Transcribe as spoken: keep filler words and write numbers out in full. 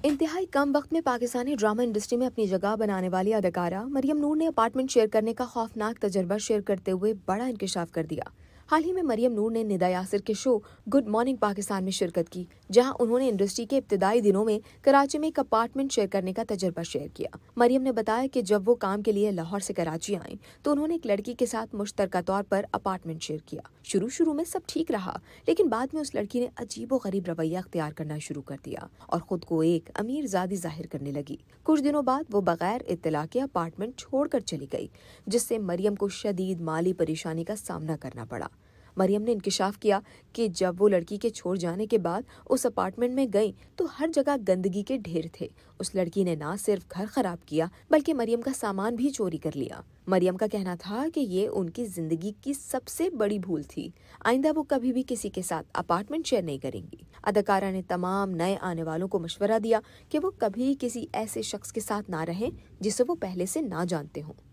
इंतहाई कम वक्त में पाकिस्तानी ड्रामा इंडस्ट्री में अपनी जगह बनाने वाली अदाकारा मरियम नूर ने अपार्टमेंट शेयर करने का खौफनाक तजर्बा शेयर करते हुए बड़ा इंकशाफ कर दिया। हाल ही में मरियम नूर ने निदा यासिर के शो गुड मॉर्निंग पाकिस्तान में शिरकत की, जहां उन्होंने इंडस्ट्री के इब्तिदाई दिनों में कराची में एक अपार्टमेंट शेयर करने का तजर्बा शेयर किया। मरियम ने बताया कि जब वो काम के लिए लाहौर से कराची आईं तो उन्होंने एक लड़की के साथ मुश्तरका तौर पर अपार्टमेंट शेयर किया। शुरू शुरू में सब ठीक रहा, लेकिन बाद में उस लड़की ने अजीबो गरीब रवैया अख्तियार करना शुरू कर दिया और खुद को एक अमीर ज़ादी जाहिर करने लगी। कुछ दिनों बाद वो बगैर इत्तला के अपार्टमेंट छोड़कर चली गई, जिससे मरियम को शदीद माली परेशानी का सामना करना पड़ा। मरियम ने इंकशाफ किया कि जब वो लड़की के छोड़ जाने के बाद उस अपार्टमेंट में गई तो हर जगह गंदगी के ढेर थे। उस लड़की ने ना सिर्फ घर खराब किया बल्कि मरियम का सामान भी चोरी कर लिया। मरियम का कहना था कि ये उनकी जिंदगी की सबसे बड़ी भूल थी। आइंदा वो कभी भी किसी के साथ अपार्टमेंट शेयर नहीं करेंगी। अदाकारा ने तमाम नए आने वालों को मशवरा दिया कि वो कभी किसी ऐसे शख्स के साथ ना रहें जिसे वो पहले से ना जानते हों।